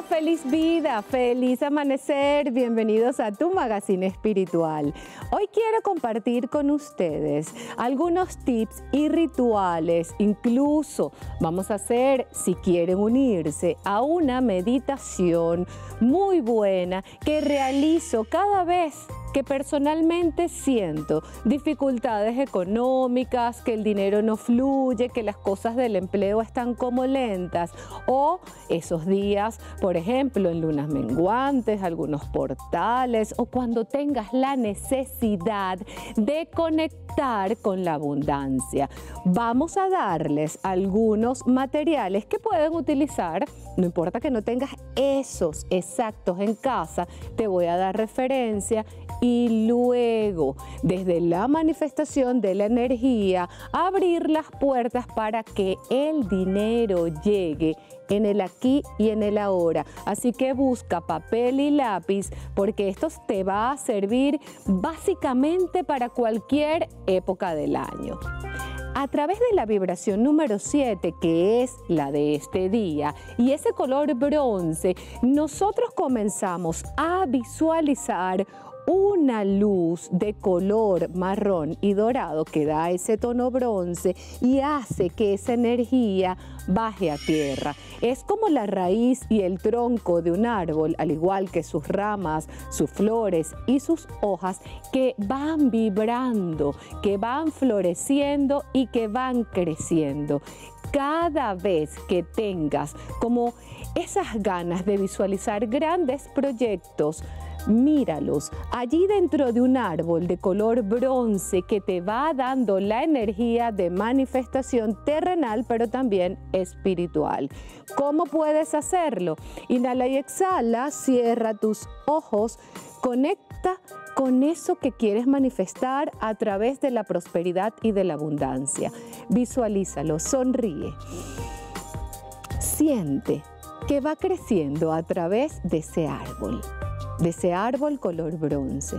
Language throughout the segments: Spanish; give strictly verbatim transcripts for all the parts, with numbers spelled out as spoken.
Hola, feliz vida, feliz amanecer, bienvenidos a tu magazine espiritual. Hoy quiero compartir con ustedes algunos tips y rituales, incluso vamos a hacer, si quieren unirse, a una meditación muy buena que realizo cada vez que personalmente siento dificultades económicas, que el dinero no fluye, que las cosas del empleo están como lentas, o esos días, por ejemplo, en lunas menguantes, algunos portales, o cuando tengas la necesidad de conectar con la abundancia. Vamos a darles algunos materiales que pueden utilizar, no importa que no tengas esos exactos en casa, te voy a dar referencia. Y luego, desde la manifestación de la energía, abrir las puertas para que el dinero llegue en el aquí y en el ahora. Así que busca papel y lápiz, porque esto te va a servir básicamente para cualquier época del año. A través de la vibración número siete, que es la de este día, y ese color bronce, nosotros comenzamos a visualizar una luz de color marrón y dorado que da ese tono bronce y hace que esa energía baje a tierra. Es como la raíz y el tronco de un árbol, al igual que sus ramas, sus flores y sus hojas, que van vibrando, que van floreciendo y que van creciendo. Cada vez que tengas como esas ganas de visualizar grandes proyectos, míralos allí dentro de un árbol de color bronce que te va dando la energía de manifestación terrenal, pero también espiritual. ¿Cómo puedes hacerlo? Inhala y exhala, cierra tus ojos, conecta con eso que quieres manifestar a través de la prosperidad y de la abundancia. Visualízalo, sonríe. Siente que va creciendo a través de ese árbol. de ese árbol color bronce,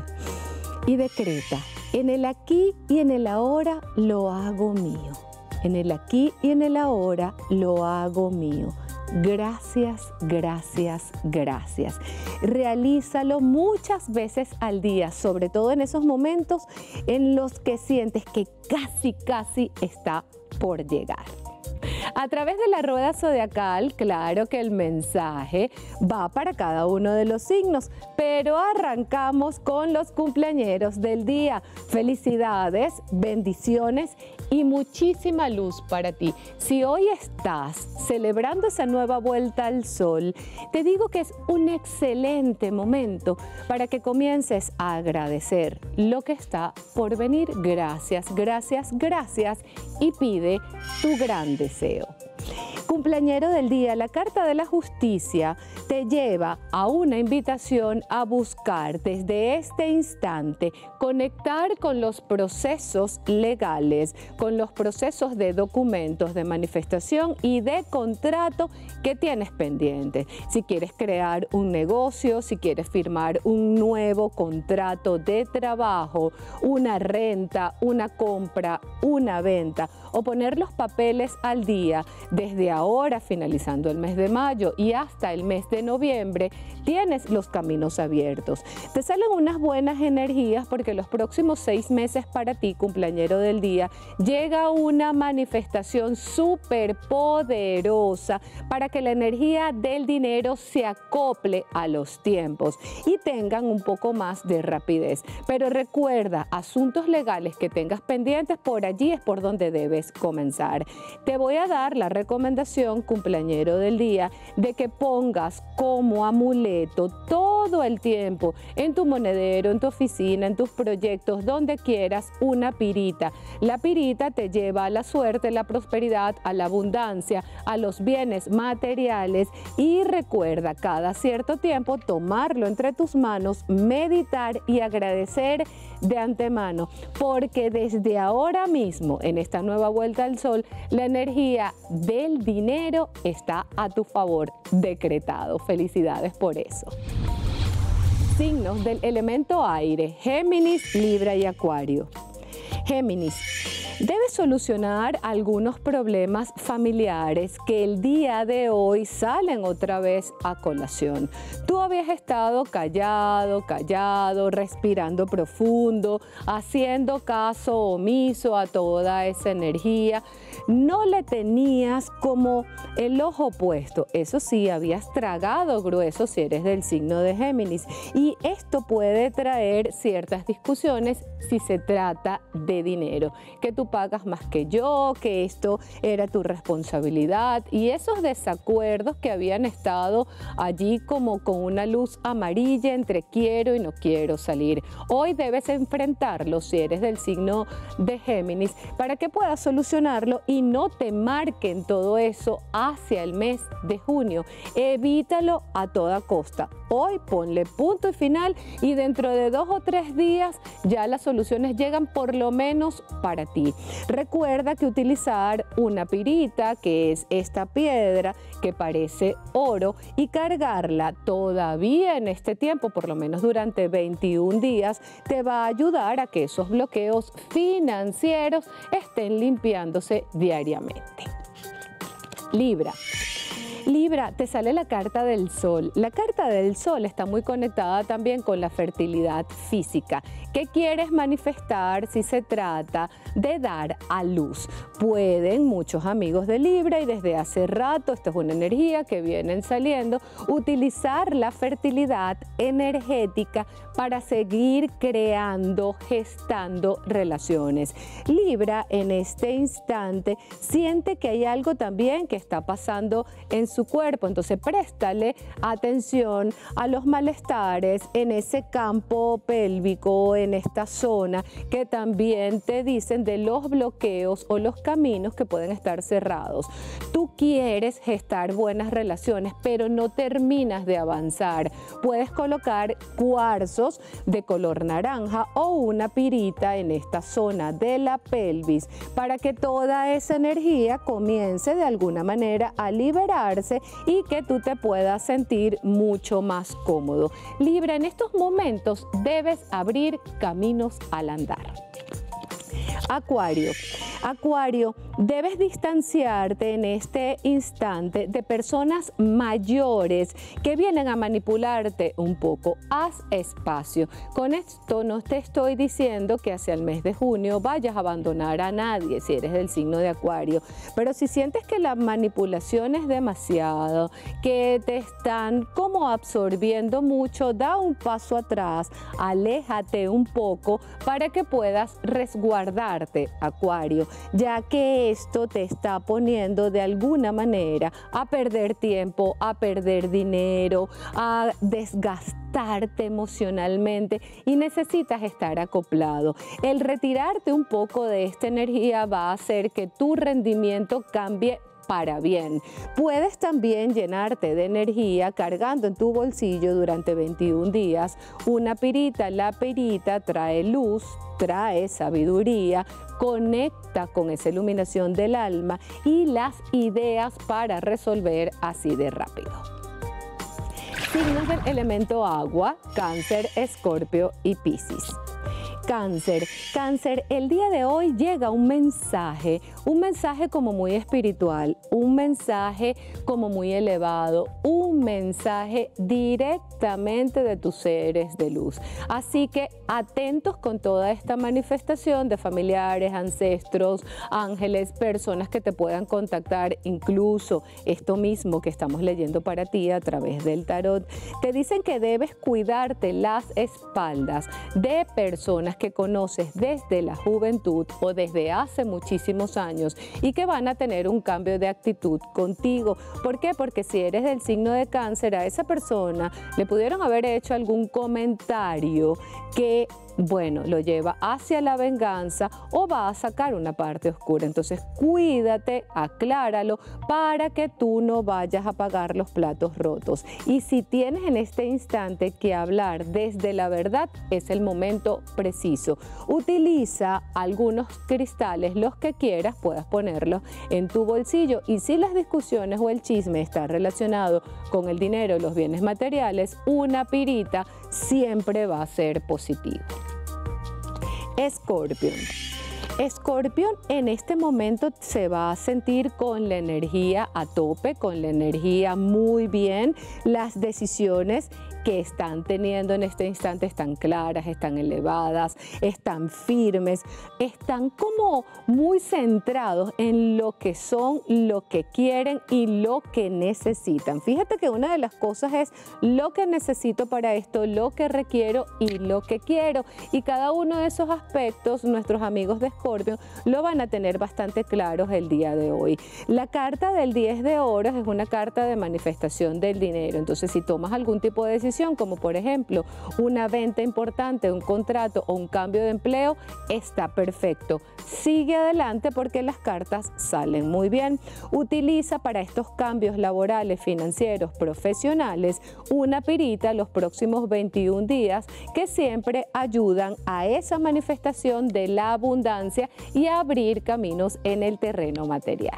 y decreta: en el aquí y en el ahora lo hago mío, en el aquí y en el ahora lo hago mío. Gracias, gracias, gracias. Realízalo muchas veces al día, sobre todo en esos momentos en los que sientes que casi, casi está por llegar. A través de la rueda zodiacal, claro que el mensaje va para cada uno de los signos, pero arrancamos con los cumpleañeros del día. Felicidades, bendiciones y muchísima luz para ti. Si hoy estás celebrando esa nueva vuelta al sol, te digo que es un excelente momento para que comiences a agradecer lo que está por venir. Gracias, gracias, gracias, y pide tu gran deseo. Cumpleañero del día, la carta de la justicia te lleva a una invitación a buscar desde este instante conectar con los procesos legales, con los procesos de documentos, de manifestación y de contrato que tienes pendiente. Si quieres crear un negocio, si quieres firmar un nuevo contrato de trabajo, una renta, una compra, una venta, o poner los papeles al día desde ahora, finalizando el mes de mayo y hasta el mes de noviembre, tienes los caminos abiertos. Te salen unas buenas energías porque los próximos seis meses para ti, cumpleañero del día, llega una manifestación súper poderosa para que la energía del dinero se acople a los tiempos y tengan un poco más de rapidez. Pero recuerda, asuntos legales que tengas pendientes, por allí es por donde debes comenzar. Te voy a dar la recomendación, cumpleañero del día, de que pongas como amuleto todo el tiempo en tu monedero, en tu oficina, en tus proyectos, donde quieras, una pirita. La pirita te lleva a la suerte, la prosperidad, a la abundancia, a los bienes materiales, y recuerda cada cierto tiempo tomarlo entre tus manos, meditar y agradecer de antemano, porque desde ahora mismo, en esta nueva vuelta al sol, la energía del dinero está a tu favor, decretado. Felicidades por eso. Signos del elemento aire: Géminis, Libra y Acuario. Géminis, Debes solucionar algunos problemas familiares que el día de hoy salen otra vez a colación. Tú habías estado callado, callado, respirando profundo, haciendo caso omiso a toda esa energía. No le tenías como el ojo puesto. Eso sí, habías tragado grueso si eres del signo de Géminis. Y esto puede traer ciertas discusiones si se trata de dinero. Que tú pagas más que yo, que esto era tu responsabilidad. Y esos desacuerdos que habían estado allí como con una luz amarilla entre quiero y no quiero salir. Hoy debes enfrentarlos si eres del signo de Géminis para que puedas solucionarlo y no te marquen todo eso hacia el mes de junio. Evítalo a toda costa. Hoy ponle punto y final y dentro de dos o tres días ya las soluciones llegan por lo menos para ti. Recuerda que utilizar una pirita, que es esta piedra que parece oro, y cargarla todavía en este tiempo, por lo menos durante veintiún días, te va a ayudar a que esos bloqueos financieros estén limpiándose diariamente. Libra. Libra, te sale la carta del sol. La carta del sol está muy conectada también con la fertilidad física. ¿Qué quieres manifestar si se trata de dar a luz? Pueden muchos amigos de Libra, y desde hace rato, esta es una energía que vienen saliendo, utilizar la fertilidad energética para seguir creando, gestando relaciones. Libra en este instante siente que hay algo también que está pasando en su cuerpo, entonces préstale atención a los malestares en ese campo pélvico, en esta zona, que también te dicen de los bloqueos o los caminos que pueden estar cerrados. Tú quieres gestar buenas relaciones, pero no terminas de avanzar. Puedes colocar cuarzos de color naranja o una pirita en esta zona de la pelvis para que toda esa energía comience de alguna manera a liberarse y que tú te puedas sentir mucho más cómodo. Libra, en estos momentos debes abrir caminos al andar. Acuario. Acuario, debes distanciarte en este instante de personas mayores que vienen a manipularte un poco. Haz espacio. Con esto no te estoy diciendo que hacia el mes de junio vayas a abandonar a nadie si eres del signo de Acuario, pero si sientes que la manipulación es demasiado, que te están como absorbiendo mucho, da un paso atrás, aléjate un poco para que puedas resguardarte, Acuario, ya que esto te está poniendo de alguna manera a perder tiempo, a perder dinero, a desgastarte emocionalmente y necesitas estar acoplado. El retirarte un poco de esta energía va a hacer que tu rendimiento cambie para bien. Puedes también llenarte de energía cargando en tu bolsillo durante veintiún días una pirita. La pirita trae luz, trae sabiduría, conecta con esa iluminación del alma y las ideas para resolver así de rápido. Signos del elemento agua: Cáncer, Escorpio y Piscis. Cáncer. Cáncer, el día de hoy llega un mensaje, un mensaje como muy espiritual, un mensaje como muy elevado, un mensaje directamente de tus seres de luz. Así que atentos con toda esta manifestación de familiares, ancestros, ángeles, personas que te puedan contactar, incluso esto mismo que estamos leyendo para ti a través del tarot. Te dicen que debes cuidarte las espaldas de personas que conoces desde la juventud o desde hace muchísimos años y que van a tener un cambio de actitud contigo. ¿Por qué? Porque si eres del signo de Cáncer, a esa persona le pudieron haber hecho algún comentario que, bueno, lo lleva hacia la venganza o va a sacar una parte oscura. Entonces cuídate, acláralo para que tú no vayas a pagar los platos rotos. Y si tienes en este instante que hablar desde la verdad, es el momento preciso. Utiliza algunos cristales, los que quieras, puedas ponerlos en tu bolsillo. Y si las discusiones o el chisme está relacionado con el dinero, los bienes materiales, una pirita siempre va a ser positivo. Escorpio. Escorpión en este momento se va a sentir con la energía a tope, con la energía muy bien. Las decisiones que están teniendo en este instante están claras, están elevadas, están firmes, están como muy centrados en lo que son, lo que quieren y lo que necesitan. Fíjate que una de las cosas es lo que necesito para esto, lo que requiero y lo que quiero. Y cada uno de esos aspectos, nuestros amigos de Escorpio lo van a tener bastante claros el día de hoy. La carta del diez de oros es una carta de manifestación del dinero. Entonces, si tomas algún tipo de decisión, como por ejemplo una venta importante, un contrato o un cambio de empleo, está perfecto. Sigue adelante porque las cartas salen muy bien. Utiliza para estos cambios laborales, financieros, profesionales, una pirita los próximos veintiún días que siempre ayudan a esa manifestación de la abundancia y a abrir caminos en el terreno material.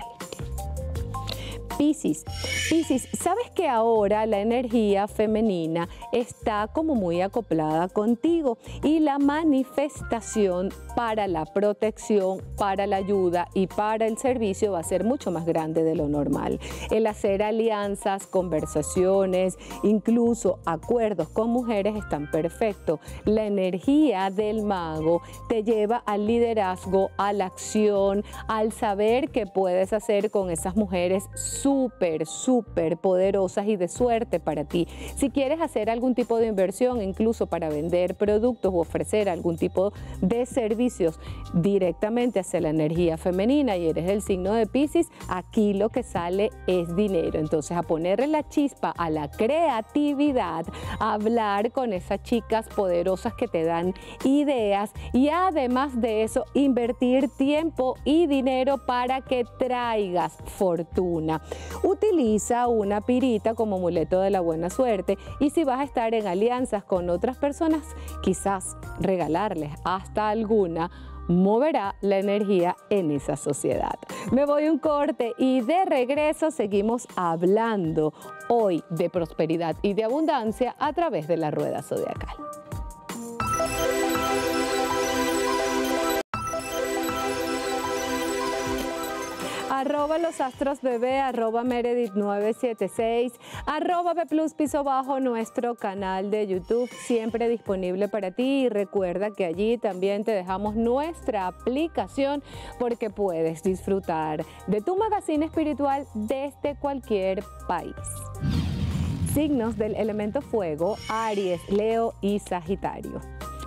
Piscis. Piscis, ¿sabes que ahora la energía femenina está como muy acoplada contigo? Y la manifestación para la protección, para la ayuda y para el servicio va a ser mucho más grande de lo normal. El hacer alianzas, conversaciones, incluso acuerdos con mujeres están perfectos. La energía del mago te lleva al liderazgo, a la acción, al saber qué puedes hacer con esas mujeres súper, súper poderosas y de suerte para ti. Si quieres hacer algún tipo de inversión, incluso para vender productos o ofrecer algún tipo de servicios directamente hacia la energía femenina y eres del signo de Piscis, aquí lo que sale es dinero. Entonces, a ponerle la chispa a la creatividad, a hablar con esas chicas poderosas que te dan ideas y además de eso, invertir tiempo y dinero para que traigas fortuna. Utiliza una pirita como amuleto de la buena suerte y si vas a estar en alianzas con otras personas, quizás regalarles hasta alguna moverá la energía en esa sociedad. Me voy a un corte y de regreso seguimos hablando hoy de prosperidad y de abundancia a través de la rueda zodiacal. Arroba los astros bebé, arroba Meredith nueve siete seis, arroba B Plus piso bajo, nuestro canal de YouTube, siempre disponible para ti. Y recuerda que allí también te dejamos nuestra aplicación porque puedes disfrutar de tu magazine espiritual desde cualquier país. Signos del elemento fuego: Aries, Leo y Sagitario.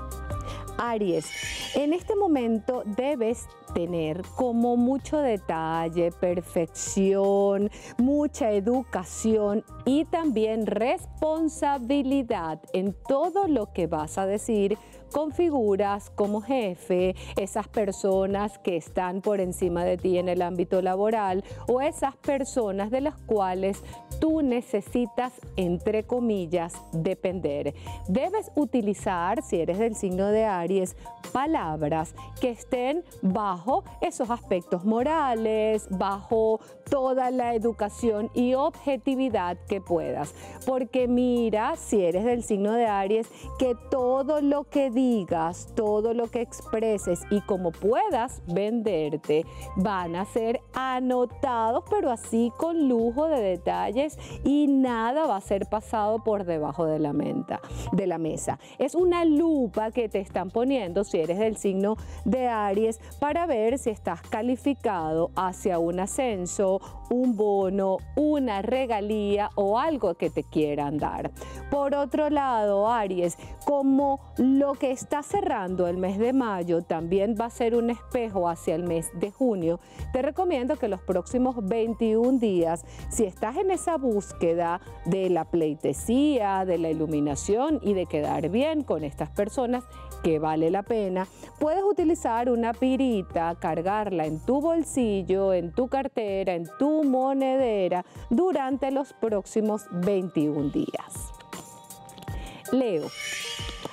Aries, en este momento debes tener como mucho detalle, perfección, mucha educación y también responsabilidad en todo lo que vas a decir con figuras como jefe, esas personas que están por encima de ti en el ámbito laboral o esas personas de las cuales tú necesitas, entre comillas, depender. Debes utilizar, si eres del signo de Aries, palabras que estén bajo esos aspectos morales, bajo toda la educación y objetividad que puedas. Porque mira, si eres del signo de Aries, que todo lo que digas, todo lo que expreses y como puedas venderte, van a ser anotados, pero así con lujo de detalles y nada va a ser pasado por debajo de la, menta, de la mesa. Es una lupa que te están poniendo si eres del signo de Aries para ver si estás calificado hacia un ascenso, un bono, una regalía o algo que te quieran dar. Por otro lado, Aries, como lo que está cerrando el mes de mayo también va a ser un espejo hacia el mes de junio, te recomiendo que los próximos veintiún días, si estás en esa búsqueda de la pleitesía, de la iluminación y de quedar bien con estas personas, que vale la pena, puedes utilizar una pirita, cargarla en tu bolsillo, en tu cartera, en tu monedera durante los próximos veintiún días. Leo.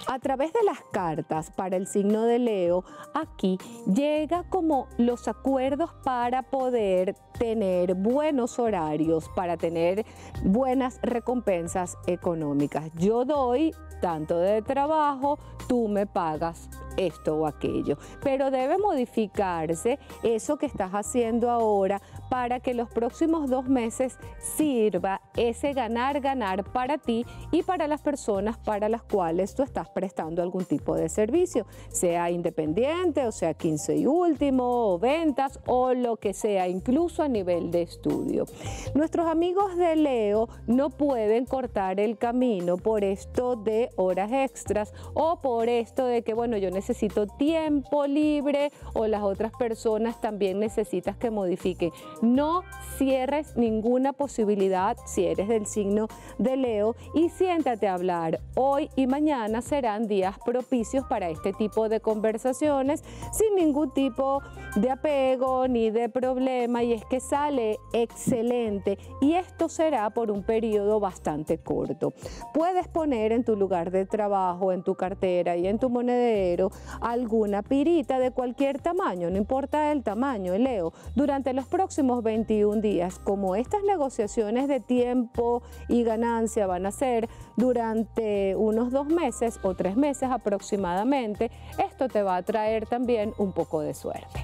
A través de las cartas para el signo de Leo, aquí llega como los acuerdos para poder tener buenos horarios, para tener buenas recompensas económicas. Yo doy tanto de trabajo, tú me pagas esto o aquello. Pero debe modificarse eso que estás haciendo ahora para que los próximos dos meses sirva ese ganar, ganar para ti y para las personas para las cuales tú estás prestando algún tipo de servicio, sea independiente o sea quince y último o ventas o lo que sea, incluso a nivel de estudio. Nuestros amigos de Leo no pueden cortar el camino por esto de horas extras o por esto de que, bueno, yo necesito tiempo libre o las otras personas también necesitas que modifiquen. No cierres ninguna posibilidad si eres del signo de Leo y siéntate a hablar. Hoy y mañana serán días propicios para este tipo de conversaciones sin ningún tipo de apego ni de problema, y es que sale excelente y esto será por un periodo bastante corto. Puedes poner en tu lugar de trabajo, en tu cartera y en tu monedero alguna pirita de cualquier tamaño, no importa el tamaño, Leo, durante los próximos veintiún días. Como estas negociaciones de tiempo y ganancia van a ser durante unos dos meses o tres meses aproximadamente, esto te va a traer también un poco de suerte.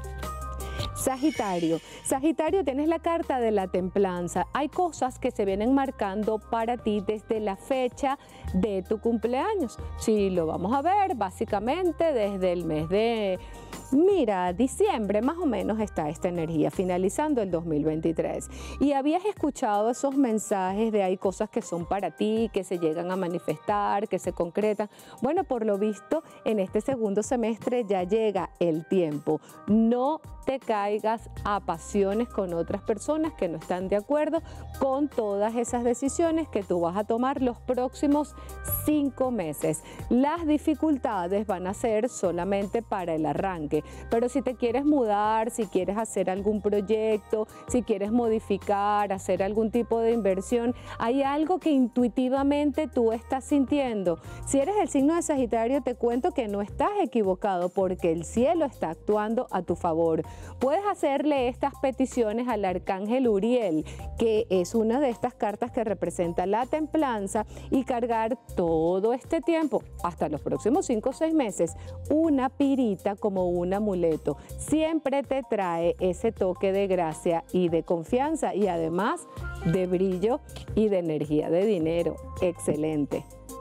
Sagitario. Sagitario, tienes la carta de la templanza. Hay cosas que se vienen marcando para ti desde la fecha de tu cumpleaños. Sí, lo vamos a ver básicamente desde el mes de, mira, diciembre más o menos está esta energía, finalizando el dos mil veintitrés. Y habías escuchado esos mensajes de hay cosas que son para ti, que se llegan a manifestar, que se concretan. Bueno, por lo visto, en este segundo semestre ya llega el tiempo. No te caigas a pasiones con otras personas que no están de acuerdo con todas esas decisiones que tú vas a tomar los próximos cinco meses. Las dificultades van a ser solamente para el arranque, pero si te quieres mudar, si quieres hacer algún proyecto, si quieres modificar, hacer algún tipo de inversión, hay algo que intuitivamente tú estás sintiendo. Si eres el signo de Sagitario, te cuento que no estás equivocado porque el cielo está actuando a tu favor. Puedes hacerle estas peticiones al arcángel Uriel, que es una de estas cartas que representa la templanza, y cargar todo este tiempo, hasta los próximos cinco o seis meses, una pirita como un amuleto. Siempre te trae ese toque de gracia y de confianza y además de brillo y de energía de dinero. Excelente.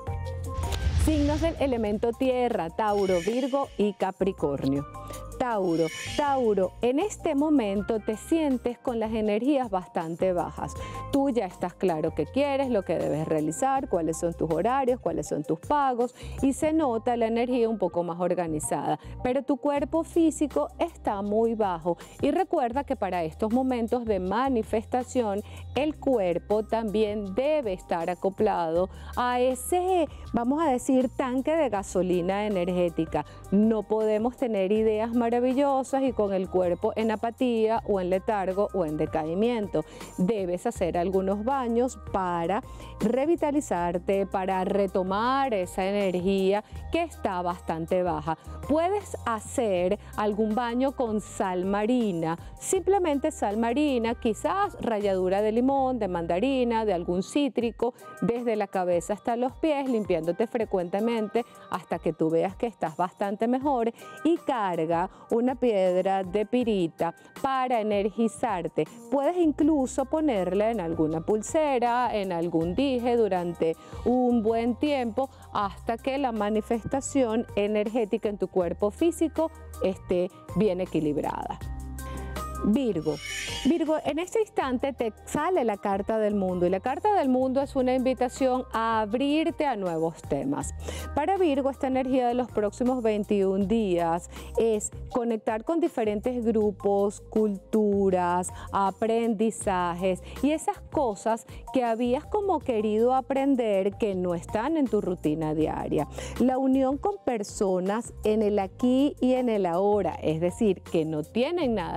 Signos del elemento tierra: Tauro, Virgo y Capricornio. Tauro, Tauro, en este momento te sientes con las energías bastante bajas. Tú ya estás claro qué quieres, lo que debes realizar, cuáles son tus horarios, cuáles son tus pagos, y se nota la energía un poco más organizada, pero tu cuerpo físico está muy bajo. Y recuerda que para estos momentos de manifestación, el cuerpo también debe estar acoplado a ese, vamos a decir, tanque de gasolina energética. No podemos tener ideas maravillosas y con el cuerpo en apatía o en letargo o en decaimiento. Debes hacer algunos baños para revitalizarte, para retomar esa energía que está bastante baja. Puedes hacer algún baño con sal marina, simplemente sal marina, quizás ralladura de limón, de mandarina, de algún cítrico, desde la cabeza hasta los pies, limpiándote frecuentemente hasta que tú veas que estás bastante mejor, y carga una piedra de pirita para energizarte. Puedes incluso ponerla en alguna pulsera, en algún dije durante un buen tiempo hasta que la manifestación energética en tu cuerpo físico esté bien equilibrada. Virgo. Virgo, en este instante te sale la carta del mundo, y la carta del mundo es una invitación a abrirte a nuevos temas. Para Virgo, esta energía de los próximos veintiún días es conectar con diferentes grupos, culturas, aprendizajes y esas cosas que habías como querido aprender que no están en tu rutina diaria. La unión con personas en el aquí y en el ahora, es decir, que no tienen nada que ver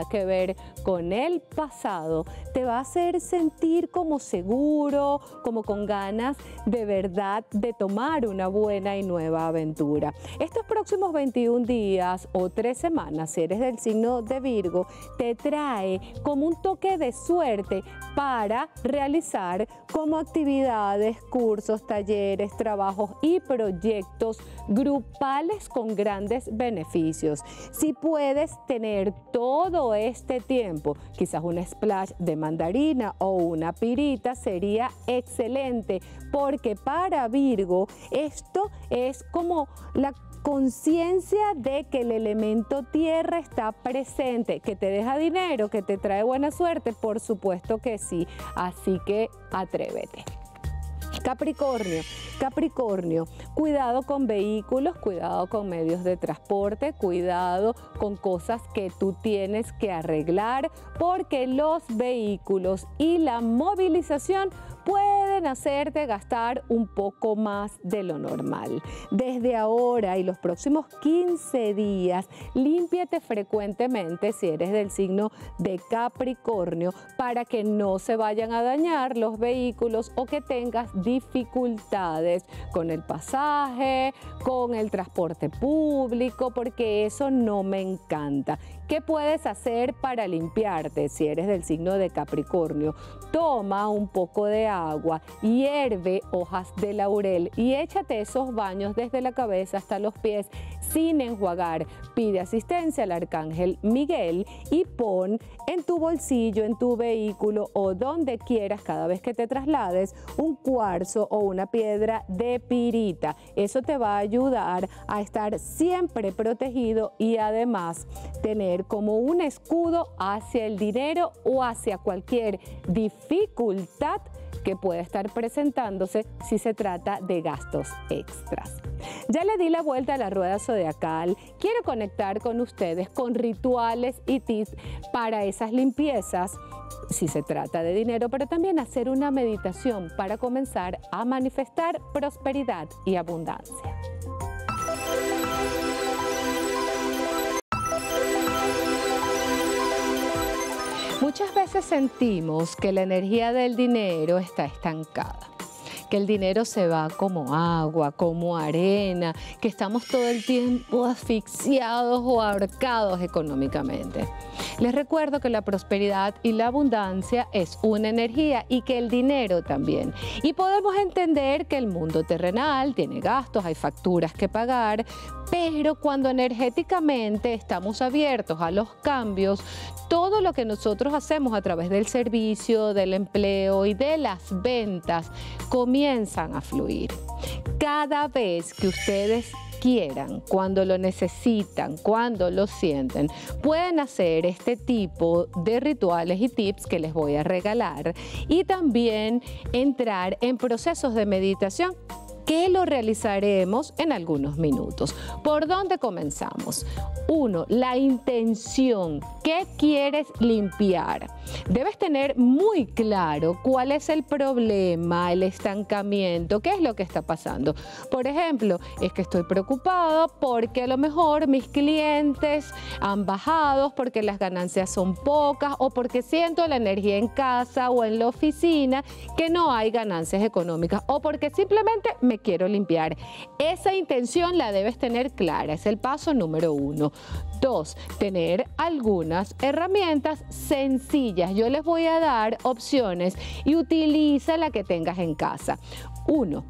ver con el pasado te va a hacer sentir como seguro, como con ganas de verdad de tomar una buena y nueva aventura. Estos próximos veintiún días o tres semanas, si eres del signo de Virgo, te trae como un toque de suerte para realizar como actividades, cursos, talleres, trabajos y proyectos grupales con grandes beneficios. Si puedes tener todo este tiempo, quizás un splash de mandarina o una pirita sería excelente, porque para Virgo esto es como la conciencia de que el elemento tierra está presente, que te deja dinero, que te trae buena suerte, por supuesto que sí, así que atrévete. Capricornio, Capricornio, cuidado con vehículos, cuidado con medios de transporte, cuidado con cosas que tú tienes que arreglar, porque los vehículos y la movilización pueden hacerte gastar un poco más de lo normal. Desde ahora y los próximos quince días, límpiate frecuentemente si eres del signo de Capricornio para que no se vayan a dañar los vehículos o que tengas dificultades con el pasaje, con el transporte público, porque eso no me encanta. ¿Qué puedes hacer para limpiarte si eres del signo de Capricornio? Toma un poco de agua, hierve hojas de laurel y échate esos baños desde la cabeza hasta los pies sin enjuagar. Pide asistencia al arcángel Miguel y pon en tu bolsillo, en tu vehículo o donde quieras, cada vez que te traslades, un cuarzo o una piedra de pirita. Eso te va a ayudar a estar siempre protegido y además tener como un escudo hacia el dinero o hacia cualquier dificultad que puede estar presentándose si se trata de gastos extras. Ya le di la vuelta a la rueda zodiacal. Quiero conectar con ustedes con rituales y tips para esas limpiezas, si se trata de dinero, pero también hacer una meditación para comenzar a manifestar prosperidad y abundancia. Muchas veces sentimos que la energía del dinero está estancada, que el dinero se va como agua, como arena, que estamos todo el tiempo asfixiados o ahorcados económicamente. Les recuerdo que la prosperidad y la abundancia es una energía y que el dinero también. Y podemos entender que el mundo terrenal tiene gastos, hay facturas que pagar, pero cuando energéticamente estamos abiertos a los cambios, todo lo que nosotros hacemos a través del servicio, del empleo y de las ventas comienzan a fluir. Cada vez que ustedes quieran, cuando lo necesitan, cuando lo sienten, pueden hacer este tipo de rituales y tips que les voy a regalar y también entrar en procesos de meditación que lo realizaremos en algunos minutos. ¿Por dónde comenzamos? Uno, la intención. ¿Qué quieres limpiar? Debes tener muy claro cuál es el problema, el estancamiento, qué es lo que está pasando. Por ejemplo, es que estoy preocupado porque a lo mejor mis clientes han bajado, porque las ganancias son pocas o porque siento la energía en casa o en la oficina que no hay ganancias económicas o porque simplemente me quiero limpiar. Esa intención la debes tener clara, es el paso número uno. Dos, tener algunas herramientas sencillas. Yo les voy a dar opciones y utiliza la que tengas en casa. Uno,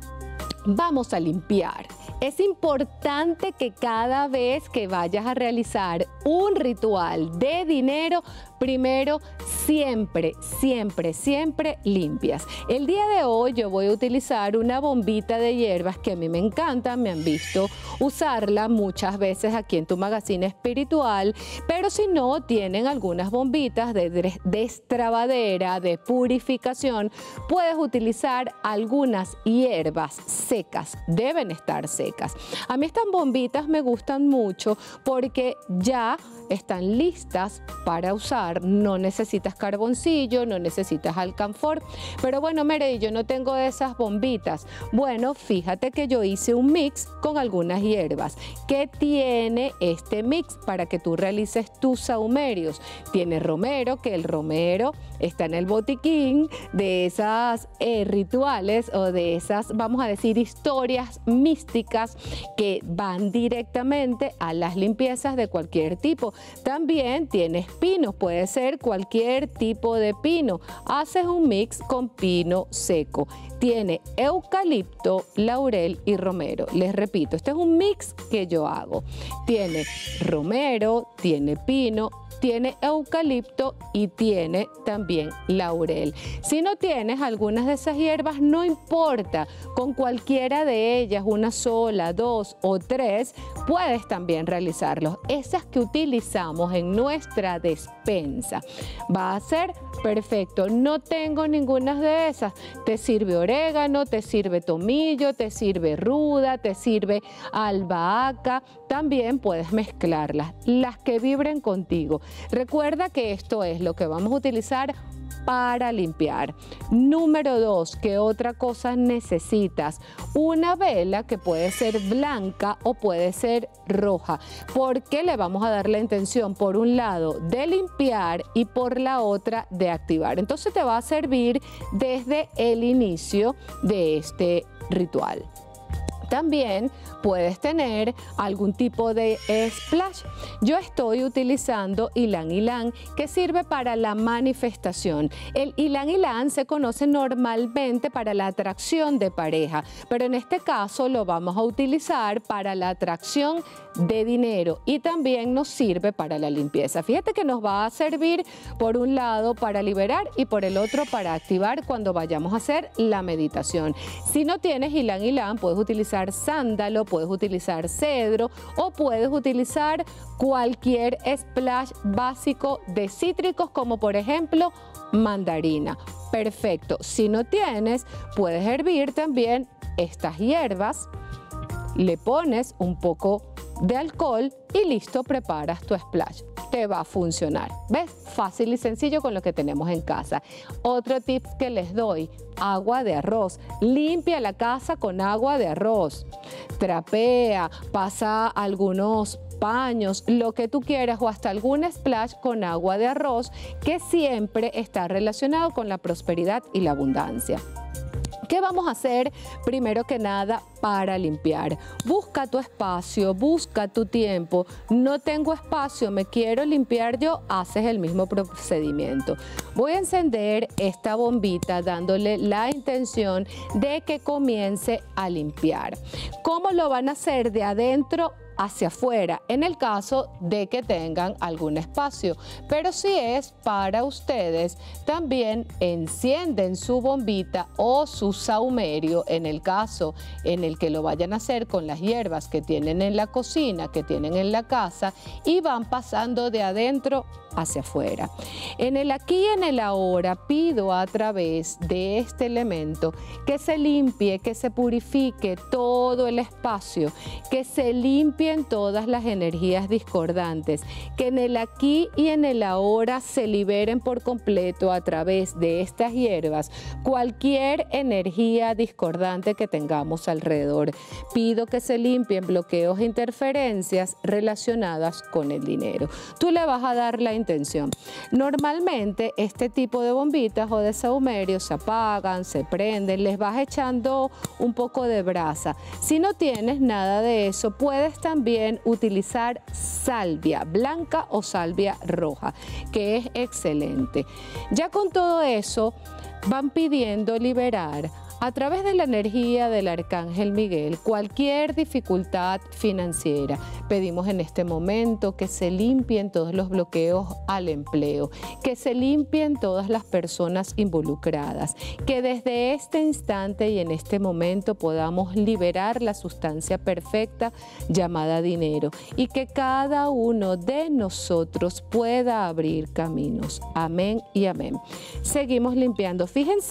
vamos a limpiar. Es importante que cada vez que vayas a realizar un ritual de dinero, primero siempre, siempre, siempre limpias. El día de hoy yo voy a utilizar una bombita de hierbas que a mí me encanta, me han visto usarla muchas veces aquí en Tu Magazine Espiritual, pero si no tienen algunas bombitas de destrabadera, de purificación, puedes utilizar algunas hierbas secas, deben estar secas. A mí estas bombitas me gustan mucho porque ya están listas para usar, no necesitas carboncillo, no necesitas alcanfor, pero bueno, Mere, yo no tengo esas bombitas. Bueno, fíjate que yo hice un mix con algunas hierbas. ¿Qué tiene este mix para que tú realices tus sahumerios? Tiene romero, que el romero está en el botiquín de esas eh, rituales o de esas, vamos a decir, historias místicas que van directamente a las limpiezas de cualquier tipo. También tienes pinos, puede ser cualquier tipo de pino. Haces un mix con pino seco. Tiene eucalipto, laurel y romero. Les repito, este es un mix que yo hago. Tiene romero, tiene pino, tiene eucalipto y tiene también laurel. Si no tienes algunas de esas hierbas, no importa, con cualquiera de ellas, una sola, dos o tres, puedes también realizarlos. Esas que utilizamos en nuestra despensa va a ser perfecto. No tengo ninguna de esas. Te sirve orégano, te sirve tomillo, te sirve ruda, te sirve albahaca. También puedes mezclarlas, las que vibren contigo. Recuerda que esto es lo que vamos a utilizar para limpiar. Número dos, ¿qué otra cosa necesitas? Una vela que puede ser blanca o puede ser roja. ¿Por qué le vamos a dar la intención? Por un lado de limpiar y por la otra de activar. Entonces te va a servir desde el inicio de este ritual. También puedes tener algún tipo de splash. Yo estoy utilizando ylang ylang, que sirve para la manifestación. El ylang ylang se conoce normalmente para la atracción de pareja, pero en este caso lo vamos a utilizar para la atracción de dinero y también nos sirve para la limpieza. Fíjate que nos va a servir por un lado para liberar y por el otro para activar cuando vayamos a hacer la meditación. Si no tienes ylang ylang, puedes utilizar sándalo, puedes utilizar cedro o puedes utilizar cualquier splash básico de cítricos, como por ejemplo mandarina. Perfecto. Si no tienes, puedes hervir también estas hierbas, le pones un poco de alcohol y listo, preparas tu splash. Te va a funcionar. ¿Ves? Fácil y sencillo con lo que tenemos en casa. Otro tip que les doy, agua de arroz. Limpia la casa con agua de arroz. Trapea, pasa algunos paños, lo que tú quieras o hasta algún splash con agua de arroz, que siempre está relacionado con la prosperidad y la abundancia. ¿Qué vamos a hacer primero que nada para limpiar? Busca tu espacio, busca tu tiempo. No tengo espacio, me quiero limpiar yo, haces el mismo procedimiento. Voy a encender esta bombita dándole la intención de que comience a limpiar. ¿Cómo lo van a hacer? De adentro hacia afuera, en el caso de que tengan algún espacio. Pero si es para ustedes, también encienden su bombita o su sahumerio, en el caso en el que lo vayan a hacer con las hierbas que tienen en la cocina, que tienen en la casa, y van pasando de adentro hacia afuera. En el aquí y en el ahora pido a través de este elemento que se limpie, que se purifique todo el espacio, que se limpien todas las energías discordantes, que en el aquí y en el ahora se liberen por completo a través de estas hierbas cualquier energía discordante que tengamos alrededor. Pido que se limpien bloqueos e interferencias relacionadas con el dinero. Tú le vas a dar la intención. Normalmente este tipo de bombitas o de sahumerios se apagan, se prenden, les vas echando un poco de brasa. Si no tienes nada de eso, puedes también utilizar salvia blanca o salvia roja, que es excelente. Ya con todo eso van pidiendo liberar a través de la energía del Arcángel Miguel cualquier dificultad financiera. Pedimos en este momento que se limpien todos los bloqueos al empleo, que se limpien todas las personas involucradas, que desde este instante y en este momento podamos liberar la sustancia perfecta llamada dinero y que cada uno de nosotros pueda abrir caminos. Amén y amén. Seguimos limpiando. Fíjense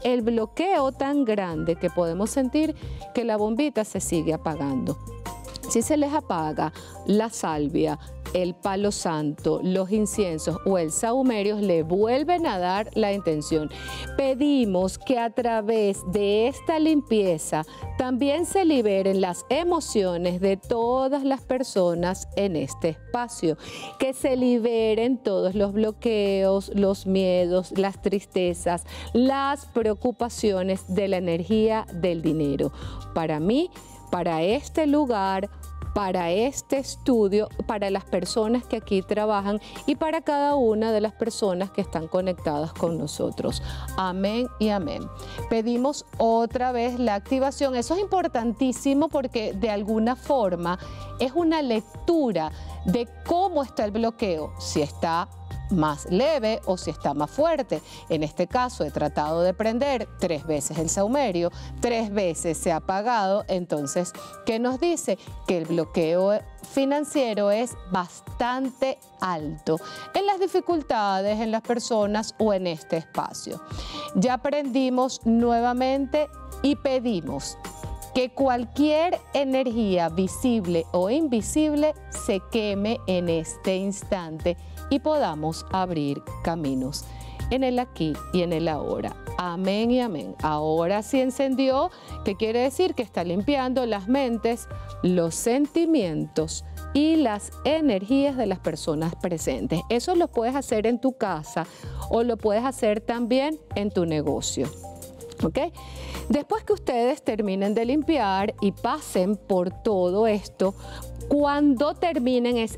el bloqueo tan grande que podemos sentir que la bombita se sigue apagando. Si se les apaga la salvia, el palo santo, los inciensos o el sahumerio, le vuelven a dar la intención. Pedimos que a través de esta limpieza también se liberen las emociones de todas las personas en este espacio, que se liberen todos los bloqueos, los miedos, las tristezas, las preocupaciones de la energía del dinero. Para mí, para este lugar, para este estudio, para las personas que aquí trabajan y para cada una de las personas que están conectadas con nosotros. Amén y amén. Pedimos otra vez la activación. Eso es importantísimo porque de alguna forma es una lectura de cómo está el bloqueo, si está más leve o si está más fuerte. En este caso he tratado de prender tres veces el sahumerio, tres veces se ha apagado. Entonces, ¿qué nos dice? Que el bloqueo financiero es bastante alto en las dificultades, en las personas o en este espacio. Ya aprendimos nuevamente y pedimos que cualquier energía visible o invisible se queme en este instante y podamos abrir caminos en el aquí y en el ahora. Amén y amén. Ahora sí encendió, que quiere decir que está limpiando las mentes, los sentimientos y las energías de las personas presentes. Eso lo puedes hacer en tu casa o lo puedes hacer también en tu negocio. ¿Ok? Después que ustedes terminen de limpiar y pasen por todo esto, cuando terminen es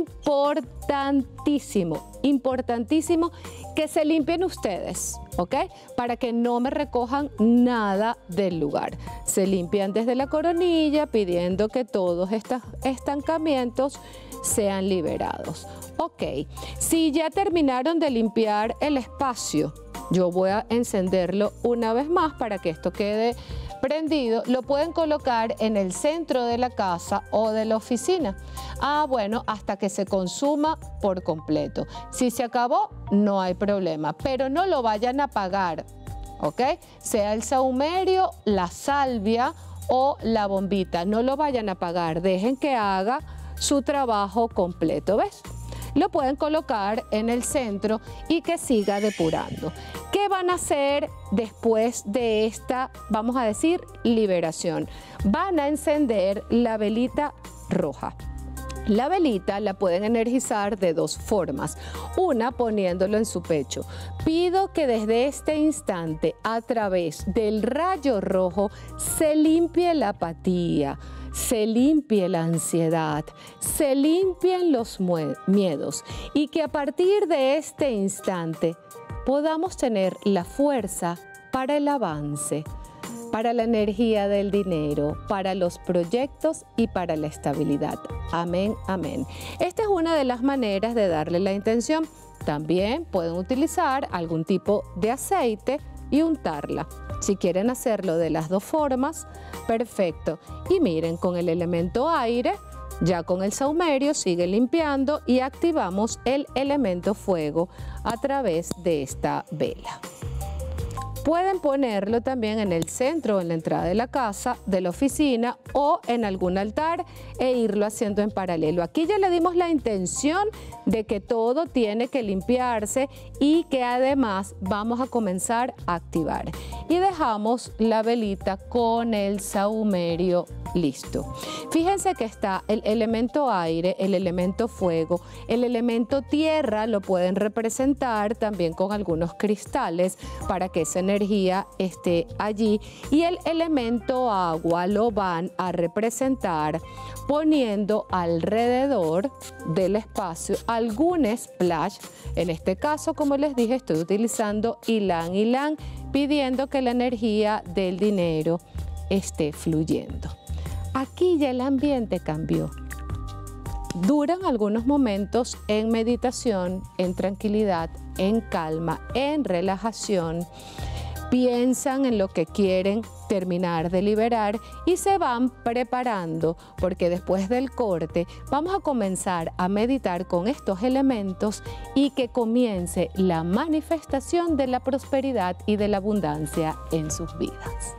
importantísimo, importantísimo que se limpien ustedes, ¿ok? Para que no me recojan nada del lugar. Se limpian desde la coronilla pidiendo que todos estos estancamientos sean liberados. Ok, si ya terminaron de limpiar el espacio, yo voy a encenderlo una vez más para que esto quede prendido. Lo pueden colocar en el centro de la casa o de la oficina. Ah, bueno, hasta que se consuma por completo. Si se acabó, no hay problema, pero no lo vayan a apagar, ¿ok? Sea el sahumerio, la salvia o la bombita, no lo vayan a apagar. Dejen que haga su trabajo completo, ¿ves? Lo pueden colocar en el centro y que siga depurando. ¿Qué van a hacer después de esta, vamos a decir, liberación? Van a encender la velita roja. La velita la pueden energizar de dos formas. Una, poniéndolo en su pecho. Pido que desde este instante, a través del rayo rojo, se limpie la apatía, se limpie la ansiedad, se limpien los miedos y que a partir de este instante podamos tener la fuerza para el avance, para la energía del dinero, para los proyectos y para la estabilidad. Amén, amén. Esta es una de las maneras de darle la intención. También pueden utilizar algún tipo de aceite y untarla. Si quieren hacerlo de las dos formas, perfecto. Y miren, con el elemento aire, ya con el sahumerio sigue limpiando y activamos el elemento fuego a través de esta vela. Pueden ponerlo también en el centro, en la entrada de la casa, de la oficina o en algún altar e irlo haciendo en paralelo. Aquí ya le dimos la intención de que todo tiene que limpiarse y que además vamos a comenzar a activar. Y dejamos la velita con el sahumerio listo. Fíjense que está el elemento aire, el elemento fuego, el elemento tierra lo pueden representar también con algunos cristales para que esa energía esté allí, y el elemento agua lo van a representar poniendo alrededor del espacio algún splash. En este caso, como les dije, estoy utilizando ylang ylang, pidiendo que la energía del dinero esté fluyendo. Aquí ya el ambiente cambió. Duran algunos momentos en meditación, en tranquilidad, en calma, en relajación. Piensan en lo que quieren terminar de liberar y se van preparando, porque después del corte vamos a comenzar a meditar con estos elementos y que comience la manifestación de la prosperidad y de la abundancia en sus vidas.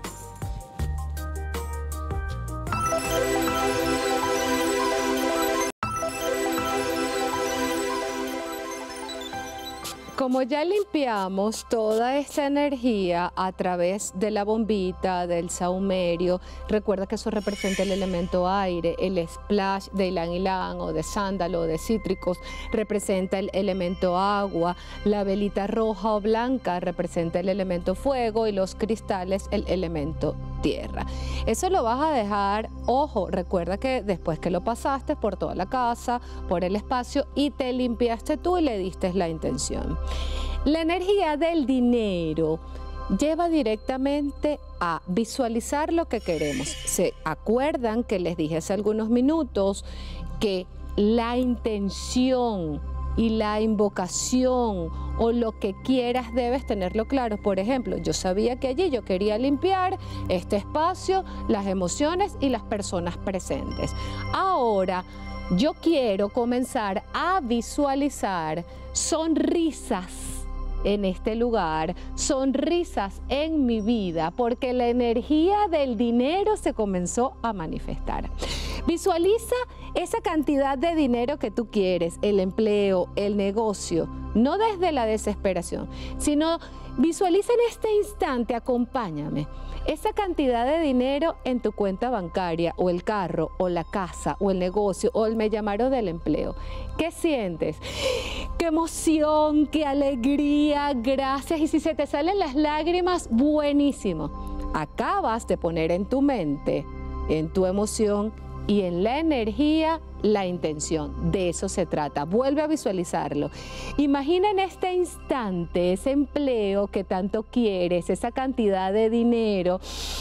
Como ya limpiamos toda esta energía a través de la bombita, del saumerio, recuerda que eso representa el elemento aire, el splash de ylang ylang o de sándalo o de cítricos representa el elemento agua, la velita roja o blanca representa el elemento fuego y los cristales el elemento tierra. Eso lo vas a dejar, ojo, recuerda que después que lo pasaste por toda la casa, por el espacio y te limpiaste tú y le diste la intención. La energía del dinero lleva directamente a visualizar lo que queremos. ¿Se acuerdan que les dije hace algunos minutos que la intención y la invocación o lo que quieras debes tenerlo claro? Por ejemplo, yo sabía que allí yo quería limpiar este espacio, las emociones y las personas presentes. Ahora yo quiero comenzar a visualizar sonrisas en este lugar, sonrisas en mi vida, porque la energía del dinero se comenzó a manifestar. Visualiza esa cantidad de dinero que tú quieres, el empleo, el negocio, no desde la desesperación, sino visualiza en este instante, acompáñame, esa cantidad de dinero en tu cuenta bancaria, o el carro, o la casa, o el negocio, o el me llamaron del empleo. ¿Qué sientes? ¡Qué emoción, qué alegría! Gracias. Y si se te salen las lágrimas, buenísimo. Acabas de poner en tu mente, en tu emoción y en la energía la intención. De eso se trata. Vuelve a visualizarlo. Imagina en este instante ese empleo que tanto quieres, esa cantidad de dinero.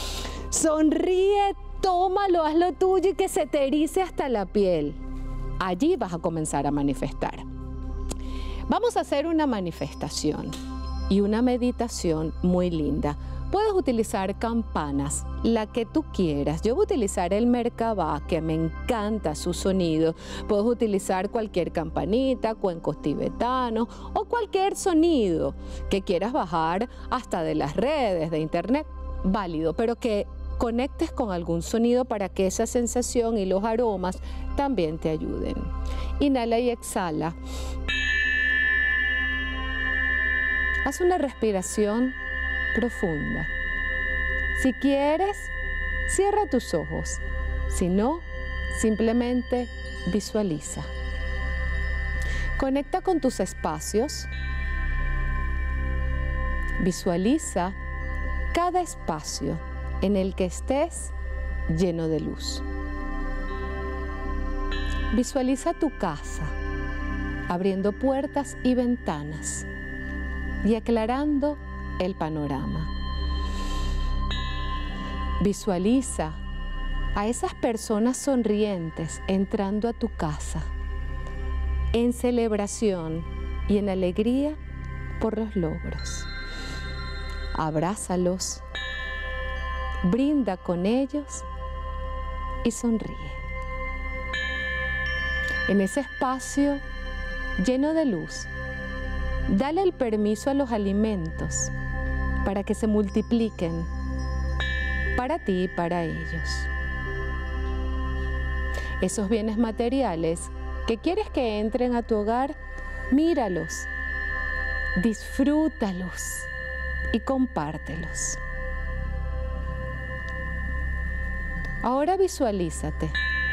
Sonríe, tómalo, hazlo tuyo y que se te erice hasta la piel. Allí vas a comenzar a manifestar. Vamos a hacer una manifestación y una meditación muy linda. Puedes utilizar campanas, la que tú quieras. Yo voy a utilizar el Merkabah, que me encanta su sonido. Puedes utilizar cualquier campanita, cuencos tibetanos o cualquier sonido que quieras bajar hasta de las redes, de internet. Válido, pero que conectes con algún sonido para que esa sensación y los aromas también te ayuden. Inhala y exhala. Haz una respiración profunda. Si quieres, cierra tus ojos. Si no, simplemente visualiza. Conecta con tus espacios. Visualiza cada espacio en el que estés lleno de luz. Visualiza tu casa, abriendo puertas y ventanas y aclarando el panorama. Visualiza a esas personas sonrientes entrando a tu casa en celebración y en alegría por los logros. Abrázalos, brinda con ellos y sonríe. En ese espacio lleno de luz, dale el permiso a los alimentos para que se multipliquen para ti y para ellos. Esos bienes materiales que quieres que entren a tu hogar, míralos, disfrútalos y compártelos. Ahora visualízate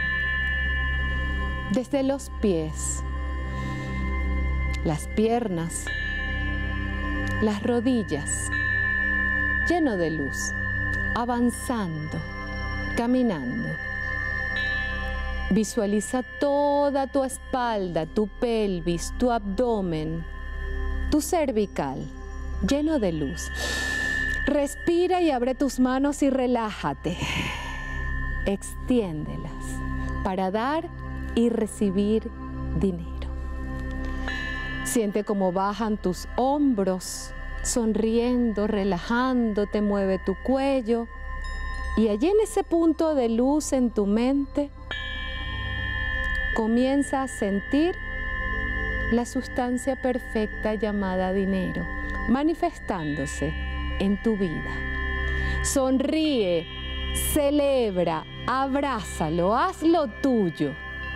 desde los pies, las piernas, las rodillas, lleno de luz, avanzando, caminando. Visualiza toda tu espalda, tu pelvis, tu abdomen, tu cervical, lleno de luz. Respira y abre tus manos y relájate. Extiéndelas para dar y recibir dinero. Siente cómo bajan tus hombros, sonriendo, relajándote, mueve tu cuello Y allí en ese punto de luz en tu mente, comienza a sentir la sustancia perfecta llamada dinero, manifestándose en tu vida. Sonríe, celebra, abrázalo, hazlo tuyo.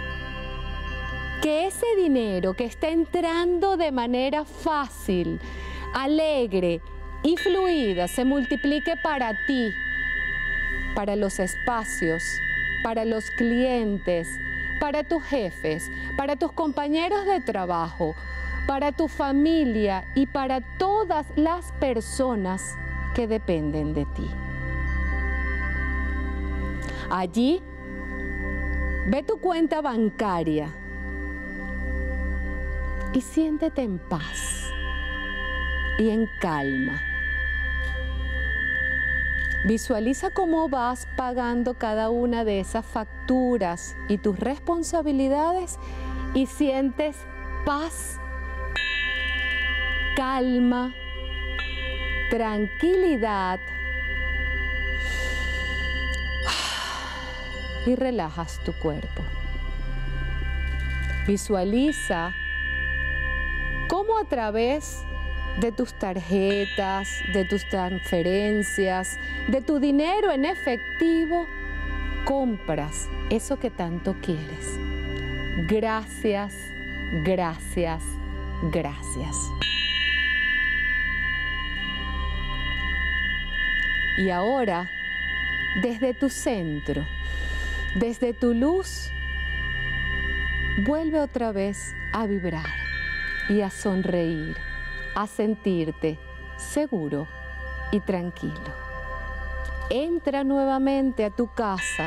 Que ese dinero que está entrando de manera fácil, alegre y fluida se multiplique para ti, para los espacios, para los clientes, para tus jefes, para tus compañeros de trabajo, para tu familia y para todas las personas que dependen de ti. Allí, ve tu cuenta bancaria y siéntete en paz y en calma. Visualiza cómo vas pagando cada una de esas facturas y tus responsabilidades y sientes paz, calma, tranquilidad y relajas tu cuerpo. Visualiza cómo a través de tus tarjetas, de tus transferencias, de tu dinero en efectivo, compras eso que tanto quieres. Gracias, gracias, gracias. Y ahora, desde tu centro, desde tu luz, vuelve otra vez a vibrar y a sonreír, a sentirte seguro y tranquilo. Entra nuevamente a tu casa.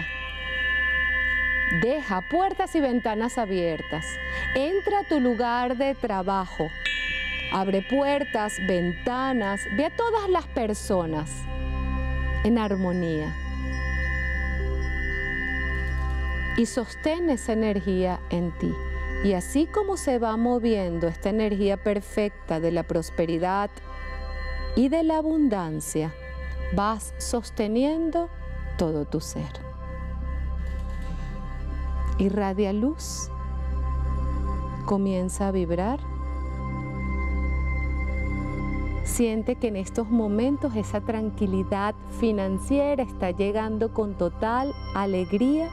Deja puertas y ventanas abiertas. Entra a tu lugar de trabajo. Abre puertas, ventanas. Ve a todas las personas en armonía. Y sostén esa energía en ti. Y así como se va moviendo esta energía perfecta de la prosperidad y de la abundancia, vas sosteniendo todo tu ser. Irradia luz, comienza a vibrar. Siente que en estos momentos esa tranquilidad financiera está llegando con total alegría.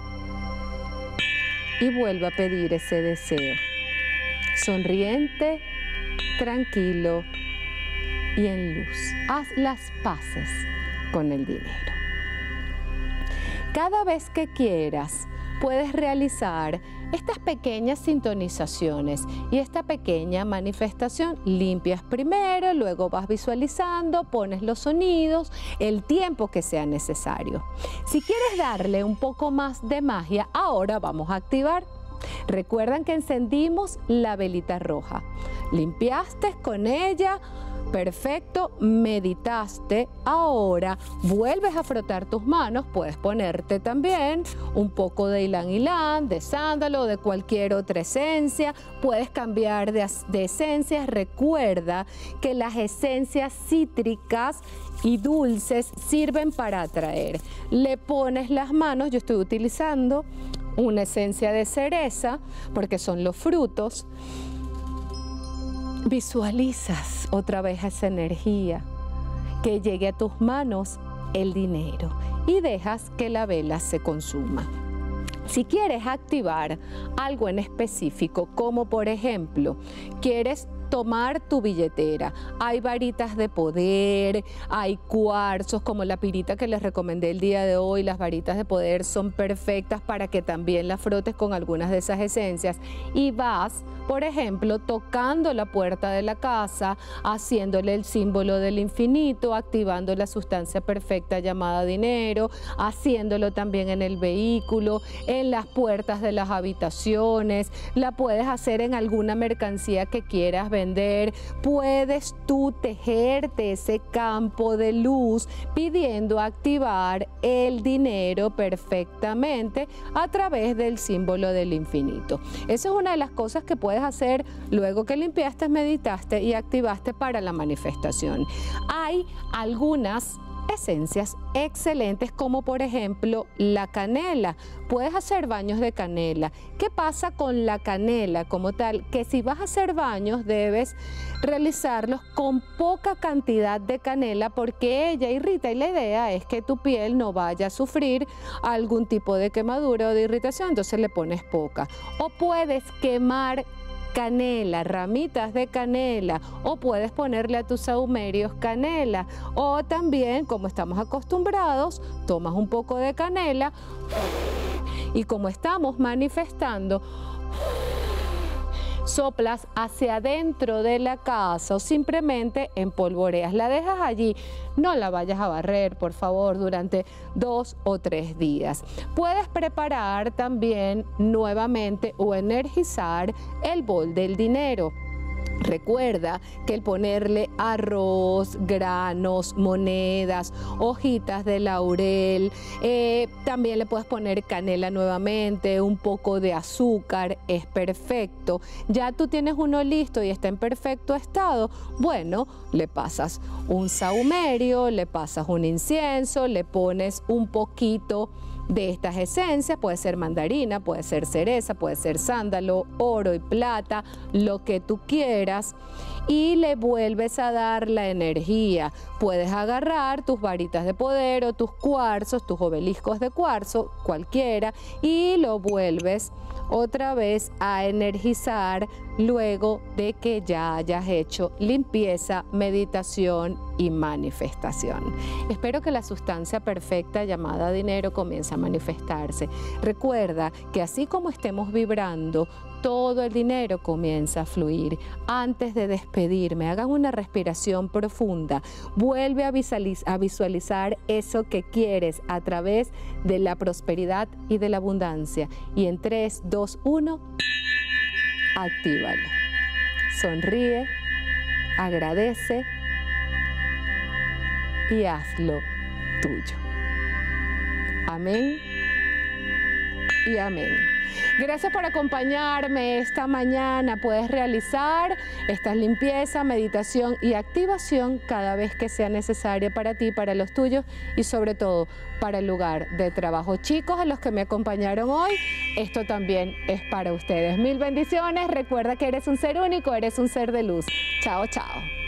Y vuelva a pedir ese deseo, sonriente, tranquilo y en luz. Haz las paces con el dinero. Cada vez que quieras, puedes realizar estas pequeñas sintonizaciones y esta pequeña manifestación. Limpias primero, luego vas visualizando, pones los sonidos, el tiempo que sea necesario. Si quieres darle un poco más de magia, ahora vamos a activar. Recuerdan que encendimos la velita roja. Limpiaste con ella. Perfecto, meditaste, ahora vuelves a frotar tus manos, puedes ponerte también un poco de ylang ylang, de sándalo, de cualquier otra esencia, puedes cambiar de, de esencias. Recuerda que las esencias cítricas y dulces sirven para atraer. Le pones las manos, yo estoy utilizando una esencia de cereza porque son los frutos. Visualizas otra vez esa energía, que llegue a tus manos el dinero y dejas que la vela se consuma. Si quieres activar algo en específico, como por ejemplo, quieres tomar tu billetera, hay varitas de poder, hay cuarzos como la pirita que les recomendé el día de hoy. Las varitas de poder son perfectas para que también las frotes con algunas de esas esencias y vas, por ejemplo, tocando la puerta de la casa, haciéndole el símbolo del infinito, activando la sustancia perfecta llamada dinero, haciéndolo también en el vehículo, en las puertas de las habitaciones. La puedes hacer en alguna mercancía que quieras vender. Puedes tú tejerte ese campo de luz pidiendo activar el dinero perfectamente a través del símbolo del infinito. Esa es una de las cosas que puedes hacer luego que limpiaste, meditaste y activaste para la manifestación. Hay algunas esencias excelentes como por ejemplo la canela. Puedes hacer baños de canela. ¿Qué pasa con la canela como tal? Que si vas a hacer baños debes realizarlos con poca cantidad de canela porque ella irrita y la idea es que tu piel no vaya a sufrir algún tipo de quemadura o de irritación, entonces le pones poca. O puedes quemar canela, ramitas de canela, o puedes ponerle a tus sahumerios canela, o también, como estamos acostumbrados, tomas un poco de canela y como estamos manifestando, soplas hacia adentro de la casa o simplemente empolvoreas, la dejas allí, no la vayas a barrer, por favor, durante dos o tres días. Puedes preparar también nuevamente o energizar el bol del dinero. Recuerda que el ponerle arroz, granos, monedas, hojitas de laurel, eh, también le puedes poner canela nuevamente, un poco de azúcar, es perfecto. Ya tú tienes uno listo y está en perfecto estado, bueno, le pasas un sahumerio, le pasas un incienso, le pones un poquito de estas esencias, puede ser mandarina, puede ser cereza, puede ser sándalo, oro y plata, lo que tú quieras, y le vuelves a dar la energía. Puedes agarrar tus varitas de poder o tus cuarzos, tus obeliscos de cuarzo, cualquiera, y lo vuelves otra vez a energizar luego de que ya hayas hecho limpieza, meditación y manifestación. Espero que la sustancia perfecta llamada dinero comience a manifestarse. Recuerda que así como estemos vibrando, todo el dinero comienza a fluir. Antes de despedirme, hagan una respiración profunda. Vuelve a visualiz- a visualizar eso que quieres a través de la prosperidad y de la abundancia. Y en tres, dos, uno, actívalo. Sonríe, agradece y hazlo tuyo. Amén y amén. Gracias por acompañarme esta mañana. Puedes realizar esta limpieza, meditación y activación cada vez que sea necesaria para ti, para los tuyos y sobre todo para el lugar de trabajo. Chicos, a los que me acompañaron hoy, esto también es para ustedes. Mil bendiciones. Recuerda que eres un ser único, eres un ser de luz. Chao, chao.